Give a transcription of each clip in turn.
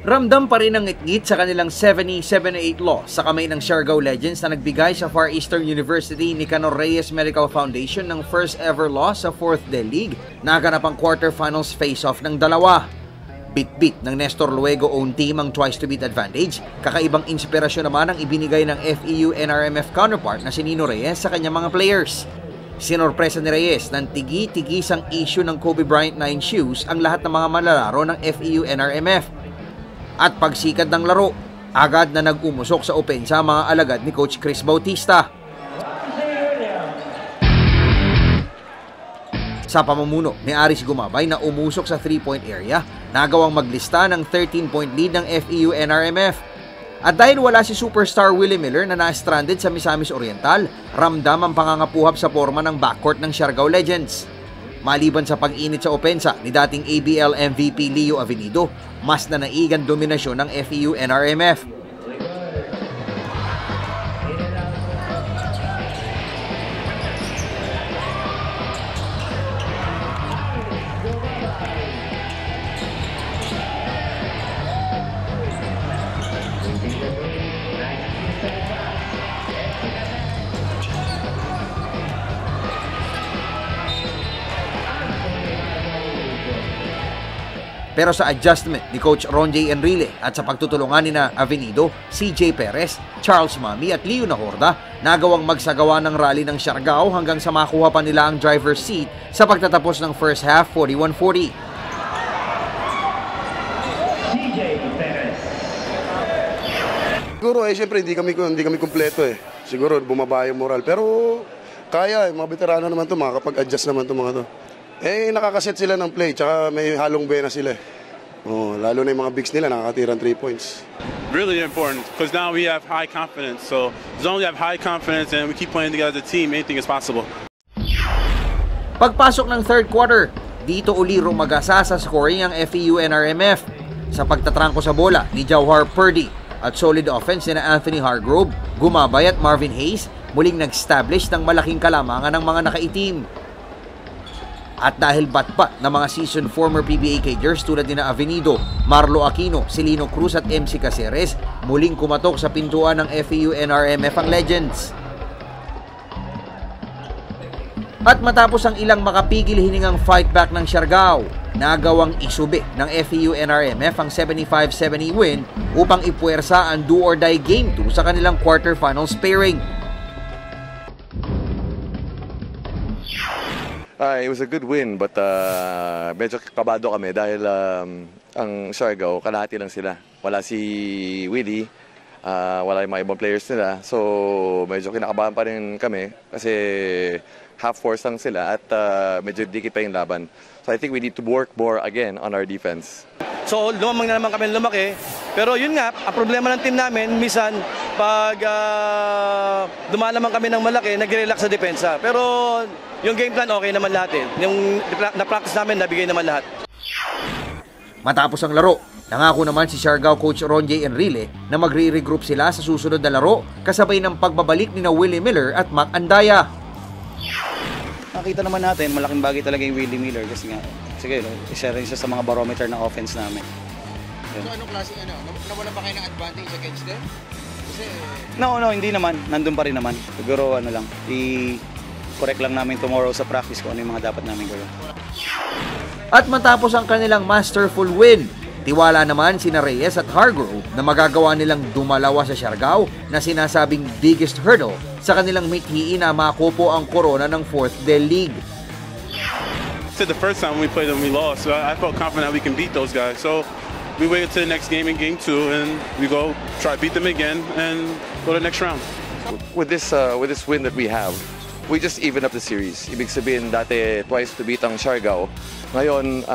Ramdam pa rin ang ngit-ngit sa kanilang 70-78 loss sa kamay ng Siargao Legends na nagbigay sa Far Eastern University Nicanor Reyes Medical Foundation ng first ever loss sa 4th Del League na ganap ang quarterfinals face-off ng dalawa. Bit-bit ng Nestor Luego own team ang twice-to-beat advantage, kakaibang inspirasyon naman ang ibinigay ng FEU NRMF counterpart na si Nino Reyes sa kanyang mga players. Sinorpresa ni Reyes ng tigi-tigisang issue ng Kobe Bryant 9 shoes ang lahat ng mga malalaro ng FEU NRMF. At pagsikat ng laro, agad na nag-umusok sa opensa mga alagad ni Coach Chris Bautista. Sa pamumuno ni Aris Gumabay na umusok sa 3-point area, nagawang maglista ng 13-point lead ng FEU NRMF. At dahil wala si superstar Willie Miller na na-stranded sa Misamis Oriental, ramdam ang pangangapuhap sa forma ng backcourt ng Siargao Legends. Maliban sa pag-init sa opensa ni dating ABL MVP Leo Avenido, mas nanaigan dominasyon ng FEU NRMF. Pero sa adjustment ni Coach Ron J. Enrile at sa pagtutulungan ni na Avenido, CJ Perez, Charles Mami at Leo Nahorda, nagawang magsagawa ng rally ng Siargao hanggang sa makuha pa nila ang driver's seat sa pagtatapos ng first half 41-40. CJ Perez. Siguro syempre hindi kami kumpleto Siguro bumaba yung moral pero kaya mga veterano naman to, makakapag-adjust naman to mga to. Nakakaset sila ng play, tsaka may halong bena sila. Lalo na yung mga bigs nila, nakakatira ng 3 points. Really important, because now we have high confidence. So, as long as we have high confidence and we keep playing together as a team, anything is possible. Pagpasok ng third quarter, dito uli rumagasa sa scoring ang FEU NRMF. Sa pagtatrangko sa bola ni Jauhar Purdy at solid offense ni Anthony Hargrove, Gumabay at Marvin Hayes, muling nag-establish ng malaking kalamangan ng mga nakaitim. At dahil batpat ng mga seasoned former PBA Cagers tulad ni na Avenido, Marlo Aquino, Celino Cruz at MC Caceres, muling kumatok sa pintuan ng FEU NRMF ang Legends. At matapos ang ilang makapigil hiningang fight back ng Siargao, nagawang isubi ng FEU NRMF ang 75-70 win upang ipuwersa ang do-or-die Game 2 sa kanilang quarterfinals pairing. It was a good win but medyo kabado kami dahil ang Siargao, kalahati lang sila. Wala si Willie, wala yung mga ibang players nila. So medyo kinakabahan pa rin kami kasi half force lang sila at medyo dikit pa yung laban. So I think we need to work more again on our defense. So lumamang na naman kami lumaki. Pero yun nga, ang problema ng team namin, minsan pag dumalaman kami ng malaki, nag-relax sa depensa. Pero yung game plan okay naman lahat Yung na-practice namin, nabigay naman lahat. Matapos ang laro, nangako naman si Siargao coach Ron J. Enrile na magre-regroup sila sa susunod na laro kasabay ng pagbabalik ni na Willie Miller at Mac Andaya. Nakita naman natin, malaking bagay talaga yung Willie Miller kasi nga, sige, isa rin siya sa mga barometer ng offense namin. So anong klase, nawala ba kayo ng advantage against them? Kasi... No, hindi naman. Nandun pa rin naman. Siguro lang, i-correct lang namin tomorrow sa practice kung ano yung mga dapat namin gawin. At matapos ang kanilang masterful win, tiwala naman sina Reyes at Hargrove na magagawa nilang dumalawa sa Siargao na sinasabing biggest hurdle sa kanilang mithiin na makupo ang korona ng 4th Del League. The first time we played them, we lost. So I felt confident that we can beat those guys. So we waited to the next game in Game 2 and we go try to beat them again and go to the next round. With this win that we have, we just even up the series. Ibig sabihin, dati twice to beat ang Siargao. Ngayon,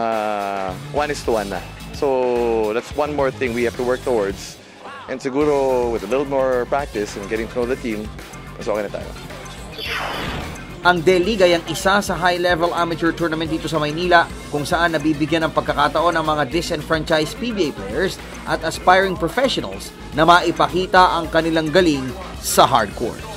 1-1 na. So that's one more thing we have to work towards. And siguro with a little more practice and getting to know the team, mas okay na tayo. Ang Del League ay ang isa sa high-level amateur tournament dito sa Maynila kung saan nabibigyan ng pagkakataon ng mga disenfranchised PBA players at aspiring professionals na maipakita ang kanilang galing sa hardcore.